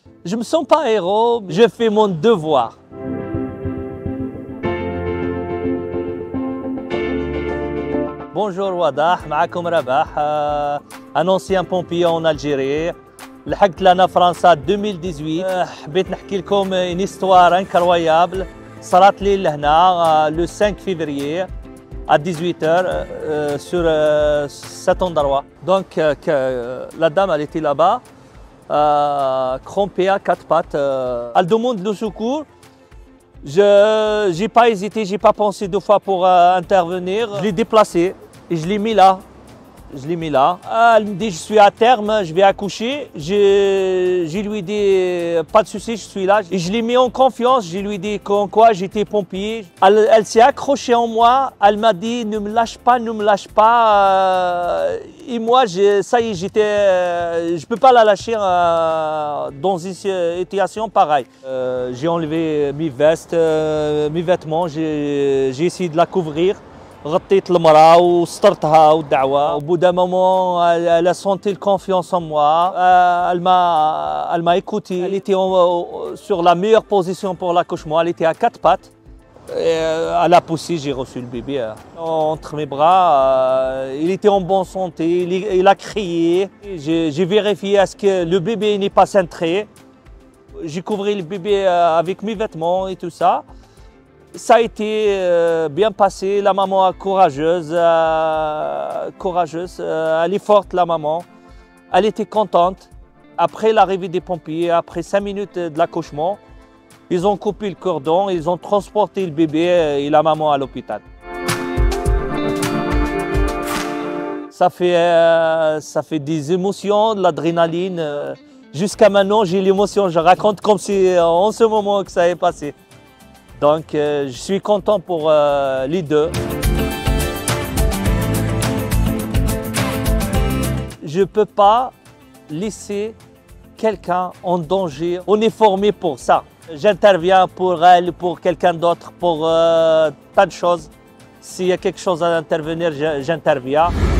Je ne me sens pas héros, je fais mon devoir. Bonjour Wadah, معكم رباح, un ancien pompier en Algérie. لحقت لنا فرنسا 2018. حبيت نحكي لكم une histoire incroyable. صارت لي لهنا le 5 février à 18h sur cet endroit. Donc la dame elle était là-bas, crampée à quatre pattes. Elle demande le secours. Je n'ai pas hésité, je n'ai pas pensé deux fois pour intervenir. Je l'ai déplacé et je l'ai mis là. Elle me dit je suis à terme, je vais accoucher. Je lui dis pas de souci, je suis là. Et je l'ai mis en confiance, je lui dis quoi j'étais pompier. Elle s'est accrochée en moi, elle m'a dit ne me lâche pas, ne me lâche pas. Et moi ça y est, je peux pas la lâcher dans une situation pareille. J'ai enlevé mes vestes, mes vêtements, j'ai essayé de la couvrir. غطيت المرأة وسترتها والدعوة. Au bout d'un moment, elle a senti la confiance en moi. Elle m'a écouté. Elle était sur la meilleure position pour l'accouchement. Elle était à quatre pattes. Elle a poussé, j'ai reçu le bébé entre mes bras. Il était en bonne santé. Il a crié. J'ai vérifié est-ce que le bébé n'est pas cintré. J'ai couvert le bébé avec mes vêtements et tout ça. Ça a été bien passé, la maman est courageuse, elle est forte la maman, elle était contente. Après l'arrivée des pompiers, après 5 minutes de l'accouchement, ils ont coupé le cordon, ils ont transporté le bébé et la maman à l'hôpital. Ça fait des émotions, de l'adrénaline. Jusqu'à maintenant, j'ai l'émotion, je raconte comme si en ce moment que ça est passé. Donc, je suis content pour les deux. Je ne peux pas laisser quelqu'un en danger. On est formé pour ça. J'interviens pour elle, pour quelqu'un d'autre, pour tas de choses. S'il y a quelque chose à intervenir, j'interviens.